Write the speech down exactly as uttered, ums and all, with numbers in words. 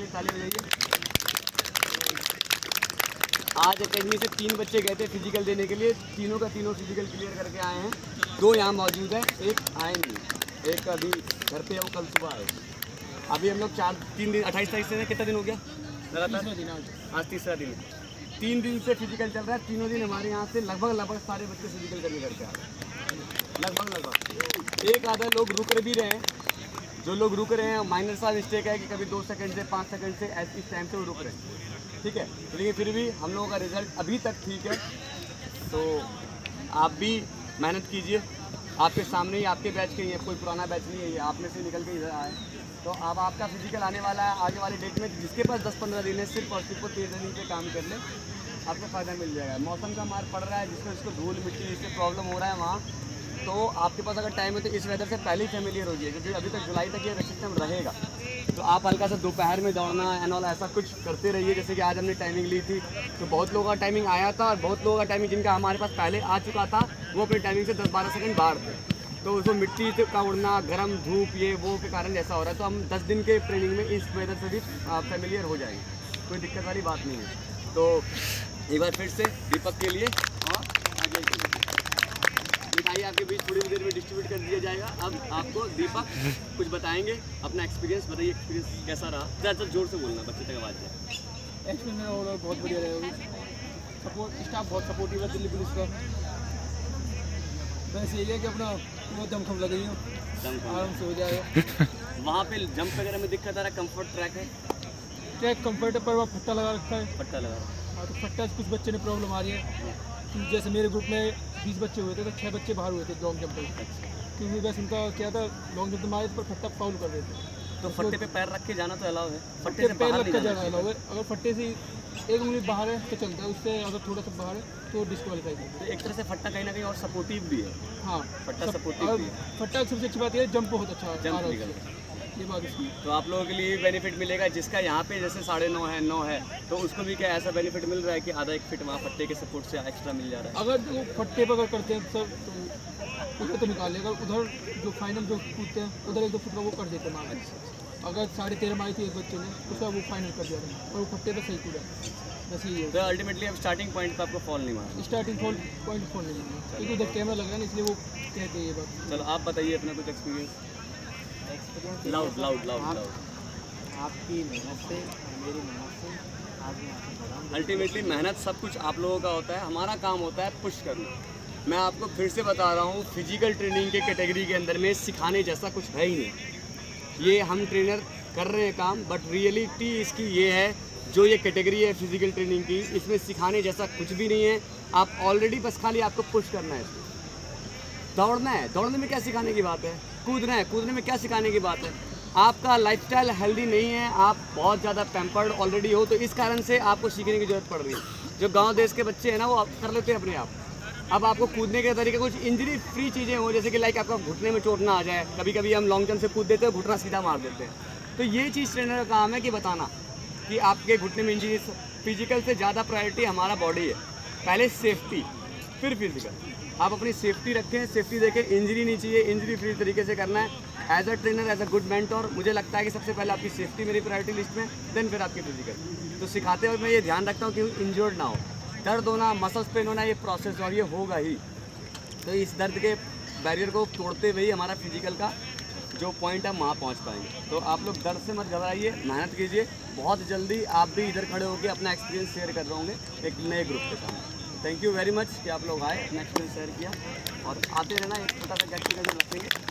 लिए ताली बजाइए। आज एकेडमी से तीन बच्चे गए थे फिजिकल देने के लिए, तीनों का तीनों फिजिकल क्लियर करके आए हैं। दो यहाँ मौजूद है, एक आए नहीं, एक अभी घर पे है, वो कल सुबह आए। अभी हम लोग चार तीन दिन अट्ठाईस तारीख से कितना दिन हो गया लगातार? दिन आज तीसरा दिन है। तीन दिन से फिजिकल चल रहा है। तीनों दिन हमारे यहाँ से लगभग लगभग सारे बच्चे फिजिकल करने करके आ रहे हैं। लगभग लगभग एक आधा लोग रुक भी रहे हैं। जो लोग रुक रहे हैं माइनर सा मिस्टेक है कि कभी दो सेकंड से पाँच सेकंड से ऐसे इस टाइम से वो रुक रहे हैं, ठीक है। लेकिन फिर भी हम लोगों का रिजल्ट अभी तक ठीक है। तो आप भी मेहनत कीजिए। आपके सामने ही आपके बैच के ही है, कोई पुराना बैच नहीं है, ये आप में से निकल के इधर आए। तो अब आपका फिजिकल आने वाला है आगे वाले डेट में। जिसके पास दस पंद्रह दिन है सिर्फ और सिर्फ तेज रनिंग पे काम कर ले, आपको फ़ायदा मिल जाएगा। मौसम का मार पड़ रहा है, जिसको इसको धूल मिट्टी इससे प्रॉब्लम हो रहा है वहाँ, तो आपके पास अगर टाइम है तो इस वेदर से पहले ही फेमिलियर हो जाइए, क्योंकि अभी तक जुलाई तक ये सिस्टम रहेगा। तो आप हल्का सा दोपहर में दौड़ना एंड ऑल ऐसा कुछ करते रहिए। जैसे कि आज हमने टाइमिंग ली थी, तो बहुत लोगों का टाइमिंग आया था और बहुत लोगों का टाइमिंग जिनका हमारे पास पहले आ चुका था वो अपनी टाइमिंग से दस बारह सेकंड बाहर थे। तो उसको मिट्टी का उड़ना, गर्म धूप, ये वो के कारण ऐसा हो रहा है। तो हम दस दिन के ट्रेनिंग में इस वेदर से भी फेमिलियर हो जाएंगे, कोई दिक्कत वाली बात नहीं है। तो एक बार फिर से दीपक के लिए और आगे मिठाई आपके बीच थोड़ी देर में डिस्ट्रीब्यूट कर दिया जाएगा। अब आपको दीपक कुछ बताएंगे, अपना एक्सपीरियंस बताइए। एक्सपीरियंस कैसा रहा? ज़्यादा जोर से बोलना, बच्चे तक आवाज़ जाए। एक्सपीरियंस मेरा ओवरऑल बहुत बढ़िया रहेगा। सपोर्ट स्टाफ बहुत सपोर्टिव है दिल्ली पुलिस का। बस यही है कि अपना वो दमखम लग हो, आराम से हो जाएगा। वहाँ पे जंप वगैरह में दिक्कत आ रहा है? कम्फर्ट ट्रैक है? ट्रैक कम्फर्ट है पर वहाँ फट्टा लगा रखा है। फट्टा लगा। हाँ, तो फट्टा से कुछ बच्चे ने प्रॉब्लम आ रही है। जैसे मेरे ग्रुप में बीस बच्चे हुए थे तो छः बच्चे बाहर हुए थे लॉन्ग जंप पे, क्योंकि बस उनका क्या था लॉन्ग जंप मारे पर फट्टा फाउल कर रहे थे। तो फट्टे पे पैर रख के जाना तो अलाउ है? फट्टे से पैर रख के जाना अलाउ है। अगर फट्टे से एक उंगली बाहर है तो चलता है, उससे अगर थोड़ा सा बाहर है तो डिस्क्वालीफाई करता है। तो एक तरह से फट्टा कहीं ना कहीं और सपोर्टिव भी है। हाँ, फट्टा सपोर्टिव भी है। फट्टा सबसे अच्छी बात है जंप बहुत अच्छा जंप ये बात इसकी। तो आप लोगों के लिए बेनिफिट मिलेगा। जिसका यहाँ पे जैसे साढ़े नौ है, नौ है, तो उसको भी क्या ऐसा बेनिफिट मिल रहा है कि आधा एक फिट वहाँ फट्टे के सपोर्ट से एक्स्ट्रा मिल जा रहा है? अगर जो फट्टे पर अगर करते हैं सर तो उधर तो निकाल लेगा, उधर जो फाइनल जो कूदते हैं उधर एक दो फुट का वो कर देते हैं मार। अगर साढ़े तेरह मारी थी एक बच्चे ने, उसका वो फाइनल कर दिया था और वो फट्टे पर सही कूदा। बस ये तो अल्टीमेटली अब स्टार्टिंग पॉइंट पर आपको फॉल नहीं मारना? स्टार्टिंग फॉल पॉइंट फॉल नहीं मारना, क्योंकि उधर कैमरा लग रहा है ना, इसलिए वो कहते हैं ये बात। चलो आप बताइए अपना कुछ experience. Loud loud loud loud. आपकी मेहनत से मेरी मेहनत से आज मैं आपको बढ़ा। अल्टीमेटली मेहनत सब कुछ आप लोगों का होता है, हमारा काम होता है पुश करना। मैं आपको फिर से बता रहा हूँ, फिजिकल ट्रेनिंग के कैटेगरी के अंदर में सिखाने जैसा कुछ है ही नहीं। ये हम ट्रेनर कर रहे हैं काम, बट रियलिटी इसकी ये है, जो ये कैटेगरी है फिजिकल ट्रेनिंग की, इसमें सिखाने जैसा कुछ भी नहीं है। आप ऑलरेडी बस खाली आपको पुश करना है। दौड़ना है, दौड़ने में क्या सिखाने की बात है? कूदना है, कूदने में क्या सिखाने की बात है? आपका लाइफस्टाइल हेल्दी नहीं है, आप बहुत ज़्यादा पैम्पर्ड ऑलरेडी हो, तो इस कारण से आपको सीखने की ज़रूरत पड़ रही है। जो गांव देश के बच्चे हैं ना, वो कर लेते हैं अपने आप। अब आपको कूदने के तरीके कुछ इंजरी फ्री चीज़ें हो, जैसे कि लाइक आपका घुटने में चोट ना आ जाए। कभी कभी हम लॉन्ग जंप से कूद देते हैं, घुटना सीधा मार देते हैं। तो ये चीज़ ट्रेनर का काम है कि बताना कि आपके घुटने में इंजरी। फिजिकल से ज़्यादा प्रायोरिटी हमारा बॉडी है, पहले सेफ्टी फिर फिजिकल। आप अपनी सेफ्टी रखें, सेफ्टी देखें, इंजरी नहीं चाहिए, इंजरी फ्री तरीके से करना है। As a trainer, as a good mentor, मुझे लगता है कि सबसे पहले आपकी सेफ्टी मेरी प्रायोरिटी लिस्ट में, देन फिर आपकी फिजिकल। तो सिखाते वक्त मैं ये ध्यान रखता हूँ कि इंजर्ड ना हो, दर्द होना, मसल्स पेन होना, ये प्रोसेस और ये होगा ही। तो इस दर्द के बैरियर को तोड़ते हुए ही हमारा फिजिकल का जो पॉइंट है वहाँ पहुँच पाएंगे। तो आप लोग दर्द से मत घबराइए, मेहनत कीजिए। बहुत जल्दी आप भी इधर खड़े होकर अपना एक्सपीरियंस शेयर कर रहे होंगे एक नए ग्रुप के सामने। थैंक यू वेरी मच कि आप लोग आए, अपना एक्सपीरियंस शेयर किया, और आते रहना। एक छोटा सा गेट टुगेदर रखेंगे।